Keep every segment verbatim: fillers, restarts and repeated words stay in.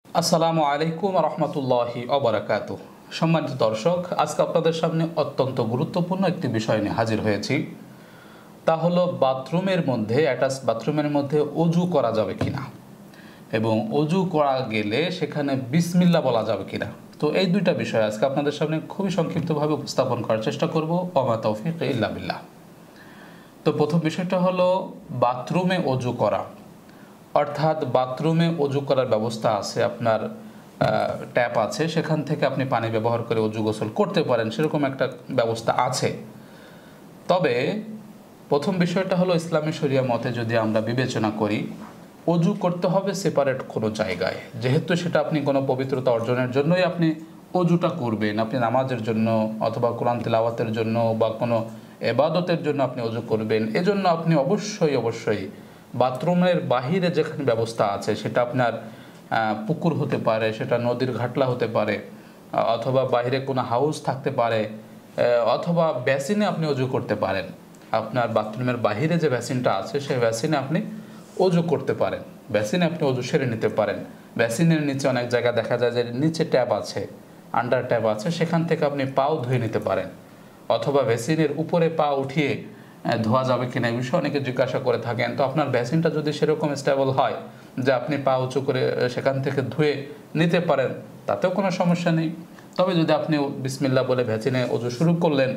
আসসালামু আলাইকুম রহমতুল্লাহি ওয়া বারাকাতুহু। সম্মানিত দর্শক, আজকে আপনাদের সামনে অত্যন্ত গুরুত্বপূর্ণ একটি বিষয় নিয়ে হাজির হয়েছি। তা হলো বাথরুমের মধ্যে অ্যাটাচ বাথরুমের মধ্যে অজু করা যাবে কিনা এবং অজু করা গেলে সেখানে বিসমিল্লাহ বলা যাবে কিনা। তো এই দুইটা বিষয় আজকে আপনাদের সামনে খুবই সংক্ষিপ্তভাবে উপস্থাপন করার চেষ্টা করব। ওয়া তাওফীক ইল্লা বিল্লাহ। তো প্রথম বিষয়টা হলো বাথরুমে অজু করা, অর্থাৎ বাথরুমে অজু করার ব্যবস্থা আছে, আপনার ট্যাপ আছে, সেখান থেকে আপনি পানি ব্যবহার করে অজু গোসল করতে পারেন, সেরকম একটা ব্যবস্থা আছে। তবে প্রথম বিষয়টা হলো ইসলামী শরিয়া মতে যদি আমরা বিবেচনা করি, অজু করতে হবে সেপারেট কোনো জায়গায়, যেহেতু সেটা আপনি কোনো পবিত্রতা অর্জনের জন্যই আপনি অজুটা করবেন, আপনি নামাজের জন্য অথবা কোরআন তিলাওয়াতের জন্য বা কোনো এবাদতের জন্য আপনি অজু করবেন, এজন্য আপনি অবশ্যই অবশ্যই বাথরুমের বাহিরে যেখানে ব্যবস্থা আছে, সেটা আপনার পুকুর হতে পারে, সেটা নদীর ঘাটলা হতে পারে, অথবা বাইরে কোনো হাউস থাকতে পারে, অথবা বেসিনে আপনি অজু করতে পারেন। আপনার বাথরুমের বাহিরে যে বেসিনটা আছে সেই বেসিনে আপনি অজু করতে পারেন, বেসিনে আপনি অজু সেরে নিতে পারেন। বেসিনের নিচে অনেক জায়গা দেখা যায় যে নিচে ট্যাপ আছে, আন্ডার ট্যাপ আছে, সেখান থেকে আপনি পাও ধুয়ে নিতে পারেন, অথবা বেসিনের উপরে পা উঠিয়ে ধোয়া যাবে কিনা এই বিষয়ে অনেকে জিজ্ঞাসা করে থাকেন। তো আপনার বেসিনটা যদি সেরকম স্টেবল হয় যে আপনি পা উঁচু করে সেখান থেকে ধুয়ে নিতে পারেন, তাতেও কোনো সমস্যা নেই। তবে যদি আপনি বিসমিল্লাহ বলে বেসিনে অজু শুরু করলেন,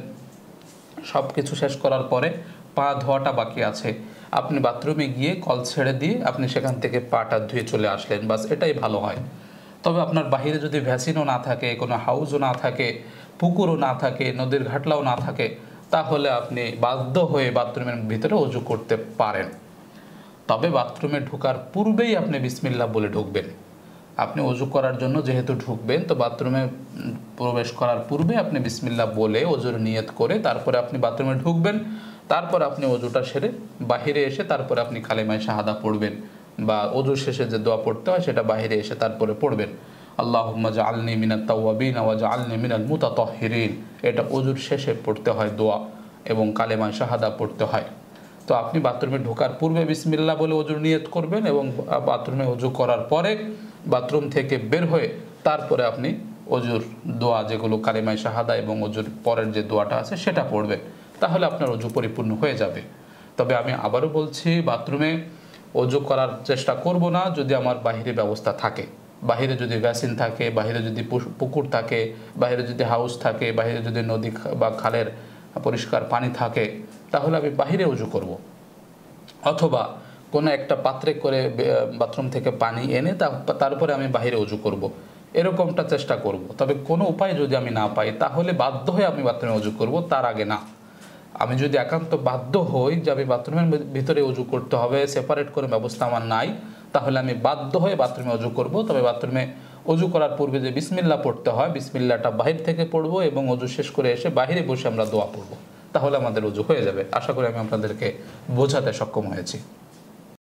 সব কিছু শেষ করার পরে পা ধোয়াটা বাকি আছে, আপনি বাথরুমে গিয়ে কল ছেড়ে দিয়ে আপনি সেখান থেকে পাটা ধুয়ে চলে আসলেন, বাস এটাই ভালো হয়। তবে আপনার বাহিরে যদি ভ্যাসিনও না থাকে, কোনো হাউসও না থাকে, পুকুরও না থাকে, নদীর ঘাটলাও না থাকে, তাহলে আপনি বাধ্য হয়ে বাথরুমের ভিতরে অজু করতে পারেন। তবে বাথরুমে ঢোকার পূর্বেই আপনি বিসমিল্লাহ বলে ঢুকবেন। আপনি অজু করার জন্য যেহেতু ঢুকবেন, তো বাথরুমে প্রবেশ করার পূর্বে আপনি বিসমিল্লাহ বলে অজুর নিয়ত করে তারপরে আপনি বাথরুমে ঢুকবেন। তারপর আপনি অজুটা সেরে বাহিরে এসে তারপরে আপনি কালেমায়ে শাহাদা পড়বেন, বা অজু শেষে যে দোয়া পড়তে হয় সেটা বাহিরে এসে তারপরে পড়বেন। আল্লাহুম্মা জাআলনি মিনাত তাওয়াবিন ওয়া জাআলনি মিনাল মুতাতাহহিরিন, এটা অজুর শেষে পড়তে হয় দোয়া, এবং কালেমায়ে শাহাদা পড়তে হয়। তো আপনি বাথরুমে ঢোকার পূর্বে বিসমিল্লাহ বলে অজুর নিয়ত করবেন, এবং বাথরুমে অজু করার পরে বাথরুম থেকে বের হয়ে তারপরে আপনি অজুর দোয়া, যেগুলো কালেমায়ে শাহাদা এবং অজুর পরের যে দোয়াটা আছে সেটা পড়বেন, তাহলে আপনার অজু পরিপূর্ণ হয়ে যাবে। তবে আমি আবারও বলছি, বাথরুমে অজু করার চেষ্টা করব না যদি আমার বাহিরে ব্যবস্থা থাকে। বাহিরে যদি বেসিন থাকে, বাহিরে যদি পুকুর থাকে, বাহিরে যদি হাউস থাকে, বাহিরে যদি নদী বা খালের পরিষ্কার পানি থাকে, তাহলে আমি বাহিরে অজু করব। অথবা কোনো একটা পাত্রে করে বাথরুম থেকে পানি এনে তারপরে আমি বাহিরে অজু করব, এরকমটা চেষ্টা করব। তবে কোনো উপায় যদি আমি না পাই, তাহলে বাধ্য হয়ে আমি বাথরুমে অজু করব, তার আগে না। আমি যদি একান্ত বাধ্য হই যে আমি বাথরুমের ভিতরে অজু করতে হবে, সেপারেট করে ব্যবস্থা আমার নাই, তাহলে আমি বাধ্য হয়ে বাথরুমে অজু করব। তবে বাথরুমে অজু করার পূর্বে যে বিসমিল্লাহ পড়তে হয়, বিসমিল্লাহটা বাহির থেকে পড়বো, এবং অজু শেষ করে এসে বাহিরে বসে আমরা দোয়া পড়ব, তাহলে আমাদের অজু হয়ে যাবে। আশা করি আমি আপনাদেরকে বোঝাতে সক্ষম হয়েছি।